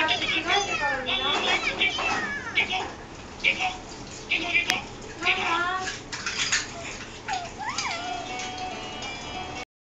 って着替えてからにな。